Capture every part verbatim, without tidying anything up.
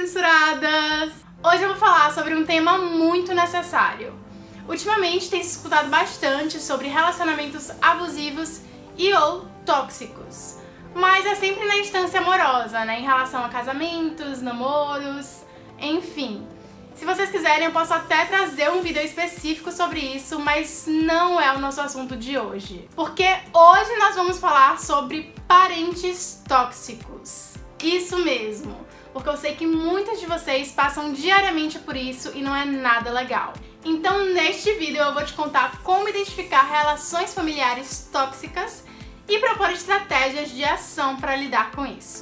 censuradas! Hoje eu vou falar sobre um tema muito necessário. Ultimamente tem se escutado bastante sobre relacionamentos abusivos e ou tóxicos. Mas é sempre na instância amorosa, né? Em relação a casamentos, namoros, enfim. Se vocês quiserem, eu posso até trazer um vídeo específico sobre isso, mas não é o nosso assunto de hoje. Porque hoje nós vamos falar sobre parentes tóxicos. Isso mesmo, porque eu sei que muitos de vocês passam diariamente por isso e não é nada legal. Então, neste vídeo eu vou te contar como identificar relações familiares tóxicas e propor estratégias de ação para lidar com isso.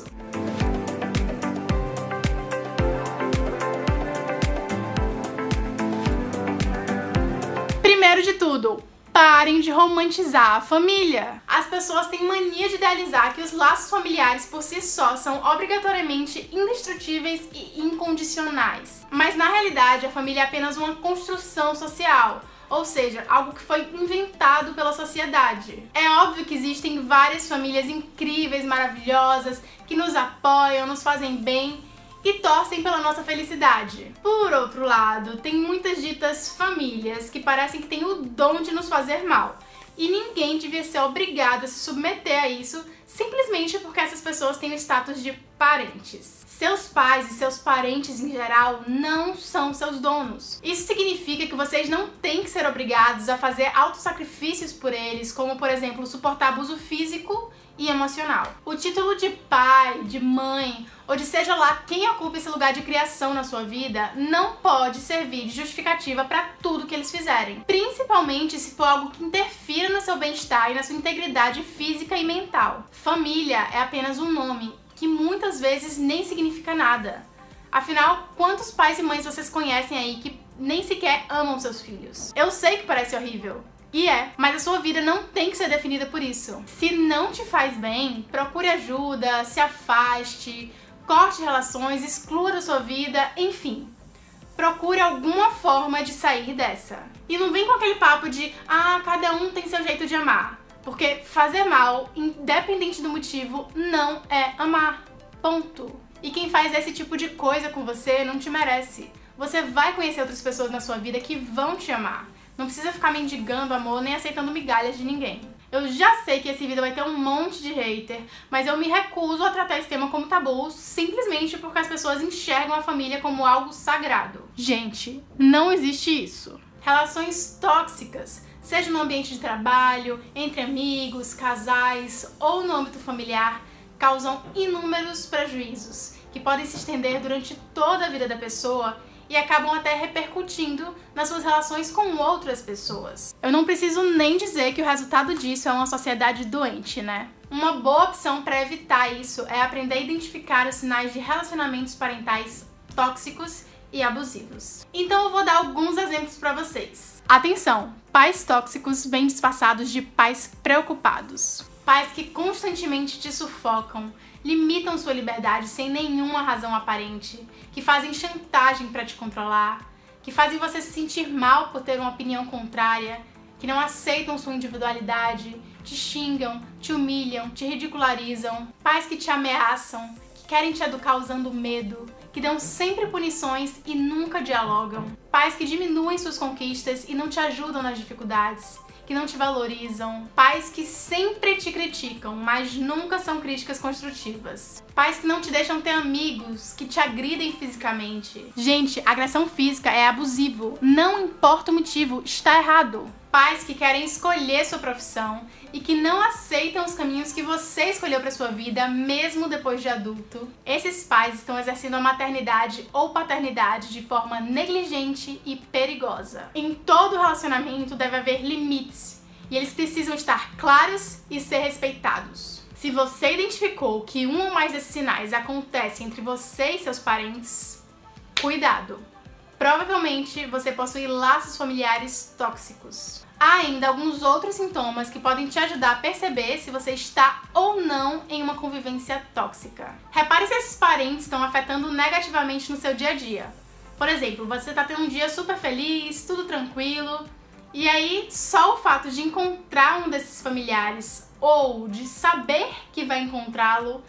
Primeiro de tudo, parem de romantizar a família. As pessoas têm mania de idealizar que os laços familiares por si só são obrigatoriamente indestrutíveis e incondicionais. Mas na realidade a família é apenas uma construção social, ou seja, algo que foi inventado pela sociedade. É óbvio que existem várias famílias incríveis, maravilhosas, que nos apoiam, nos fazem bem e torcem pela nossa felicidade. Por outro lado, tem muitas ditas famílias que parecem que têm o dom de nos fazer mal. E ninguém devia ser obrigado a se submeter a isso simplesmente porque essas pessoas têm o status de parentes. Seus pais e seus parentes em geral não são seus donos. Isso significa que vocês não têm que ser obrigados a fazer autossacrifícios por eles, como por exemplo, suportar abuso físico e emocional. O título de pai, de mãe, ou de seja lá quem ocupa esse lugar de criação na sua vida, não pode servir de justificativa para tudo que eles fizerem. Principalmente se for algo que interfira no seu bem-estar e na sua integridade física e mental. Família é apenas um nome que muitas vezes nem significa nada. Afinal, quantos pais e mães vocês conhecem aí que nem sequer amam seus filhos? Eu sei que parece horrível. E é, mas a sua vida não tem que ser definida por isso. Se não te faz bem, procure ajuda, se afaste, corte relações, exclua da sua vida, enfim. Procure alguma forma de sair dessa. E não vem com aquele papo de, ah, cada um tem seu jeito de amar. Porque fazer mal, independente do motivo, não é amar. Ponto. E quem faz esse tipo de coisa com você não te merece. Você vai conhecer outras pessoas na sua vida que vão te amar. Não precisa ficar mendigando amor nem aceitando migalhas de ninguém. Eu já sei que esse vídeo vai ter um monte de hater, mas eu me recuso a tratar esse tema como tabu simplesmente porque as pessoas enxergam a família como algo sagrado. Gente, não existe isso. Relações tóxicas, seja no ambiente de trabalho, entre amigos, casais ou no âmbito familiar, causam inúmeros prejuízos que podem se estender durante toda a vida da pessoa e acabam até repercutindo nas suas relações com outras pessoas. Eu não preciso nem dizer que o resultado disso é uma sociedade doente, né? Uma boa opção para evitar isso é aprender a identificar os sinais de relacionamentos parentais tóxicos e abusivos. Então eu vou dar alguns exemplos para vocês. Atenção! Pais tóxicos vêm disfarçados de pais preocupados. Pais que constantemente te sufocam, limitam sua liberdade sem nenhuma razão aparente, que fazem chantagem para te controlar, que fazem você se sentir mal por ter uma opinião contrária, que não aceitam sua individualidade, te xingam, te humilham, te ridicularizam. Pais que te ameaçam, que querem te educar usando medo, que dão sempre punições e nunca dialogam. Pais que diminuem suas conquistas e não te ajudam nas dificuldades, que não te valorizam. Pais que sempre te criticam, mas nunca são críticas construtivas. Pais que não te deixam ter amigos, que te agridem fisicamente. Gente, agressão física é abusivo. Não importa o motivo, está errado. Pais que querem escolher sua profissão e que não aceitam os caminhos que você escolheu para sua vida, mesmo depois de adulto. Esses pais estão exercendo a maternidade ou paternidade de forma negligente e perigosa. Em todo relacionamento deve haver limites e eles precisam estar claros e ser respeitados. Se você identificou que um ou mais desses sinais acontecem entre você e seus parentes, cuidado! Provavelmente você possui laços familiares tóxicos. Há ainda alguns outros sintomas que podem te ajudar a perceber se você está ou não em uma convivência tóxica. Repare se esses parentes estão afetando negativamente no seu dia a dia. Por exemplo, você está tendo um dia super feliz, tudo tranquilo, e aí só o fato de encontrar um desses familiares ou de saber que vai encontrá-lo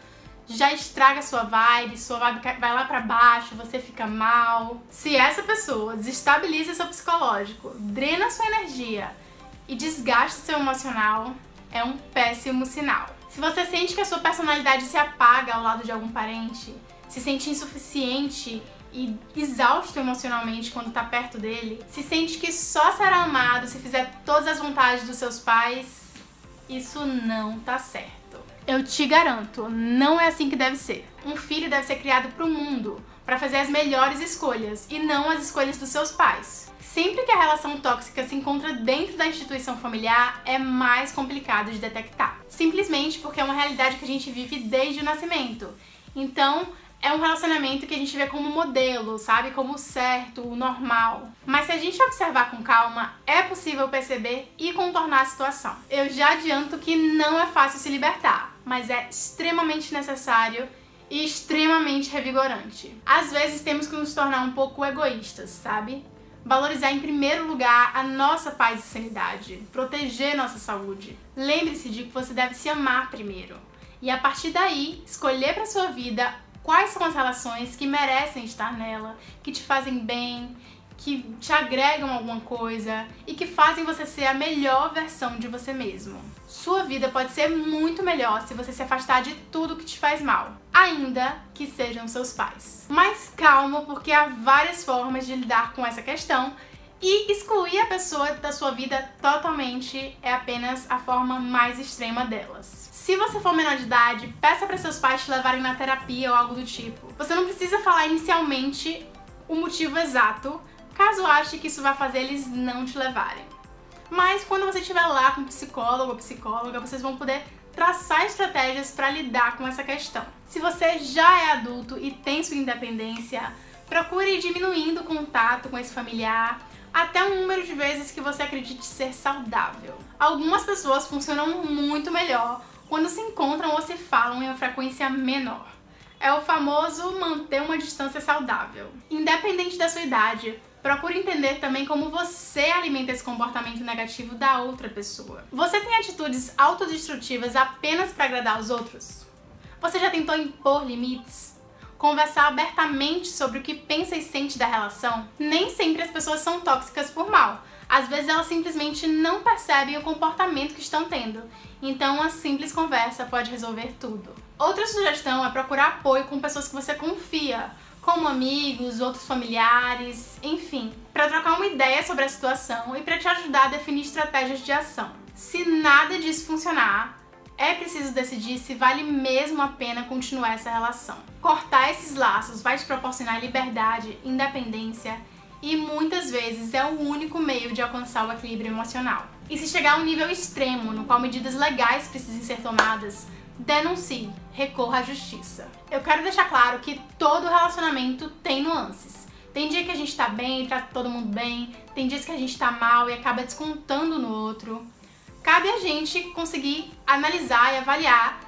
já estraga sua vibe, sua vibe vai lá pra baixo, você fica mal. Se essa pessoa desestabiliza seu psicológico, drena sua energia e desgasta seu emocional, é um péssimo sinal. Se você sente que a sua personalidade se apaga ao lado de algum parente, se sente insuficiente e exausto emocionalmente quando tá perto dele, se sente que só será amado se fizer todas as vontades dos seus pais, isso não tá certo. Eu te garanto, não é assim que deve ser. Um filho deve ser criado pro mundo, para fazer as melhores escolhas e não as escolhas dos seus pais. Sempre que a relação tóxica se encontra dentro da instituição familiar, é mais complicado de detectar. Simplesmente porque é uma realidade que a gente vive desde o nascimento. Então, é um relacionamento que a gente vê como modelo, sabe? Como o certo, o normal. Mas se a gente observar com calma, é possível perceber e contornar a situação. Eu já adianto que não é fácil se libertar, mas é extremamente necessário e extremamente revigorante. Às vezes temos que nos tornar um pouco egoístas, sabe? Valorizar em primeiro lugar a nossa paz e sanidade, proteger nossa saúde. Lembre-se de que você deve se amar primeiro. E a partir daí, escolher para sua vida quais são as relações que merecem estar nela, que te fazem bem, que te agregam alguma coisa e que fazem você ser a melhor versão de você mesmo. Sua vida pode ser muito melhor se você se afastar de tudo que te faz mal, ainda que sejam seus pais. Mas calma, porque há várias formas de lidar com essa questão e excluir a pessoa da sua vida totalmente é apenas a forma mais extrema delas. Se você for menor de idade, peça para seus pais te levarem na terapia ou algo do tipo. Você não precisa falar inicialmente o motivo exato, caso ache que isso vai fazer eles não te levarem. Mas quando você estiver lá com um psicólogo ou psicóloga, vocês vão poder traçar estratégias para lidar com essa questão. Se você já é adulto e tem sua independência, procure ir diminuindo o contato com esse familiar até um número de vezes que você acredite ser saudável. Algumas pessoas funcionam muito melhor quando se encontram ou se falam em uma frequência menor. É o famoso manter uma distância saudável. Independente da sua idade, procure entender também como você alimenta esse comportamento negativo da outra pessoa. Você tem atitudes autodestrutivas apenas para agradar os outros? Você já tentou impor limites? Conversar abertamente sobre o que pensa e sente da relação? Nem sempre as pessoas são tóxicas por mal. Às vezes elas simplesmente não percebem o comportamento que estão tendo. Então uma simples conversa pode resolver tudo. Outra sugestão é procurar apoio com pessoas que você confia, como amigos, outros familiares, enfim, para trocar uma ideia sobre a situação e para te ajudar a definir estratégias de ação. Se nada disso funcionar, é preciso decidir se vale mesmo a pena continuar essa relação. Cortar esses laços vai te proporcionar liberdade, independência e muitas vezes é o único meio de alcançar o equilíbrio emocional. E se chegar a um nível extremo, no qual medidas legais precisem ser tomadas, denuncie, recorra à justiça. Eu quero deixar claro que todo relacionamento tem nuances. Tem dia que a gente tá bem e trata todo mundo bem, tem dias que a gente tá mal e acaba descontando no outro. Cabe a gente conseguir analisar e avaliar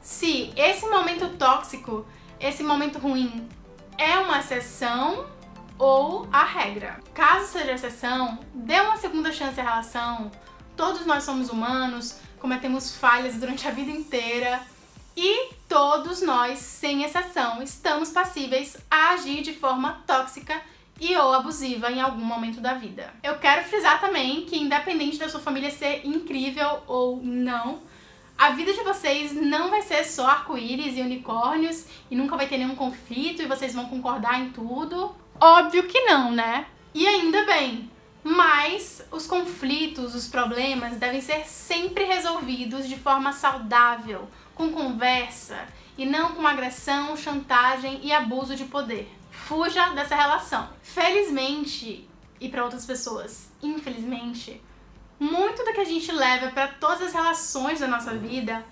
se esse momento tóxico, esse momento ruim, é uma exceção ou a regra. Caso seja exceção, dê uma segunda chance à relação. Todos nós somos humanos, cometemos falhas durante a vida inteira e todos nós, sem exceção, estamos passíveis a agir de forma tóxica e ou abusiva em algum momento da vida. Eu quero frisar também que, independente da sua família ser incrível ou não, a vida de vocês não vai ser só arco-íris e unicórnios e nunca vai ter nenhum conflito e vocês vão concordar em tudo. Óbvio que não, né? E ainda bem. Mas os conflitos, os problemas devem ser sempre resolvidos de forma saudável, com conversa e não com agressão, chantagem e abuso de poder. Fuja dessa relação. Felizmente, e para outras pessoas, infelizmente, muito do que a gente leva para todas as relações da nossa vida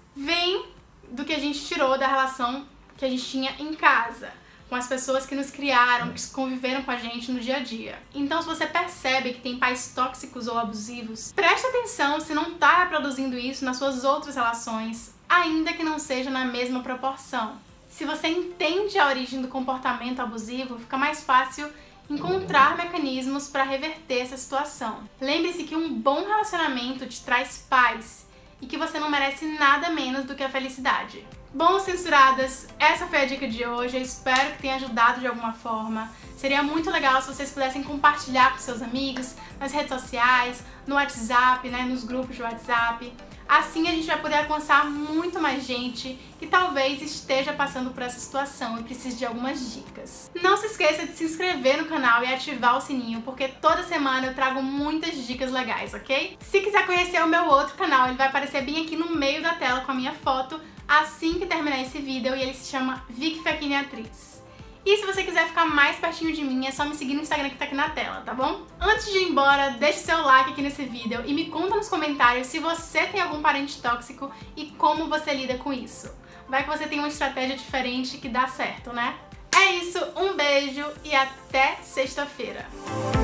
vem do que a gente tirou da relação que a gente tinha em casa, com as pessoas que nos criaram, que conviveram com a gente no dia a dia. Então, se você percebe que tem pais tóxicos ou abusivos, preste atenção se não está reproduzindo isso nas suas outras relações, ainda que não seja na mesma proporção. Se você entende a origem do comportamento abusivo, fica mais fácil encontrar mecanismos para reverter essa situação. Lembre-se que um bom relacionamento te traz paz e que você não merece nada menos do que a felicidade. Bom, censuradas, essa foi a dica de hoje, eu espero que tenha ajudado de alguma forma. Seria muito legal se vocês pudessem compartilhar com seus amigos, nas redes sociais, no WhatsApp, né, nos grupos de WhatsApp. Assim a gente vai poder alcançar muito mais gente que talvez esteja passando por essa situação e precise de algumas dicas. Não se esqueça de se inscrever no canal e ativar o sininho, porque toda semana eu trago muitas dicas legais, ok? Se quiser conhecer o meu outro canal, ele vai aparecer bem aqui no meio da tela com a minha foto assim que terminar esse vídeo, e ele se chama Vicky Fechini Atriz. E se você quiser ficar mais pertinho de mim, é só me seguir no Instagram que tá aqui na tela, tá bom? Antes de ir embora, deixe seu like aqui nesse vídeo e me conta nos comentários se você tem algum parente tóxico e como você lida com isso. Vai que você tem uma estratégia diferente que dá certo, né? É isso, um beijo e até sexta-feira!